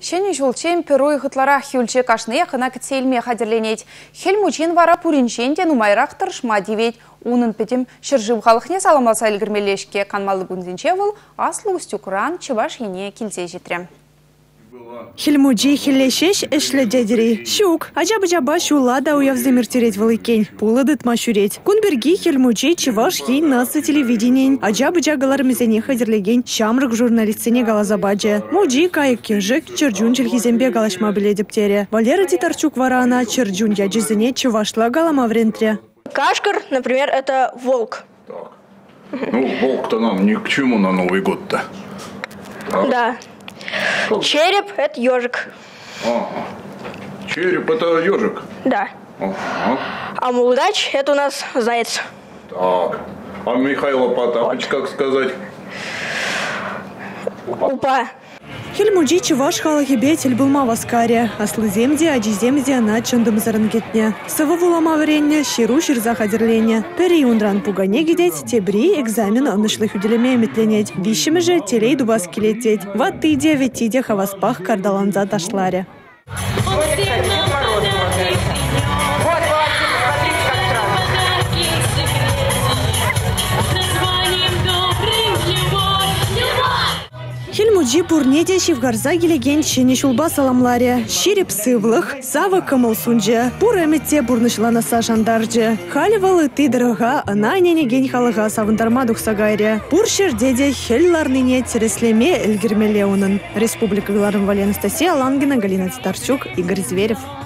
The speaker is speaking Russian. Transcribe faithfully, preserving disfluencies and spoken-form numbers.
Шені жолчен перу игытлара хюльче кашны хына кітселме хадерленет. Хельмучин вара пуринчен умайрақ тыршма девет. Унын петем шыржып халықне саламалса илгірмелешке канмалы гүнзінче выл аслы устюкран чываш ене келзе жетрем. Хельмуджи хелешеш эшле дядери. Щук. Аджаба-джаба шулада уявземир тереть волыкень. Пуладыт машуреть. Кунберги хельмуджи чываш ей наса телевидение. Аджаба-джа галармезене хадерлеген. Шамрак журналистине галазабаджа. Муджи кайык кежик черджун чельхизембе галашма биледептере. Валера Титарчук варана черджун яджизене чывашла галама врентре. Кашкар, например, это волк. Так. Ну, волк-то нам ни к чему на Новый год-то. Да. Череп – это ежик. Ага. Череп – это ежик? Да. Ага. А мулдач – это у нас заяц. Так. А Михаила Потапыч, как сказать? Упа. Хельмуджи чываш халахибе тельбылма васкаре. Аслыземде, аджиземде на чындым зарангетне. Сывы вулама варенне, щиру щирза хадерленне. Пери ундран пугане гидеть, тебри экзамен анышлых уделеме метленеть. Вищеме же телей дубас келететь. Вот ты девять иде хаваспах кардаланза ташларе. Хельмуджи пурнеде шивгарза гелеген шене шулба саламларе. Щиреп сывлых, сава кымыл сунже. Пуремете бурнышлана сажандарже. Халивалы ты дорога, ана ненеген халыга савындарма духсагайре. Пур шердеде хелларныне тереслеме эльгермелеунын. Республика Гларым Вали Анастасия Лангина, Галина Титарчук, Игорь Зверев.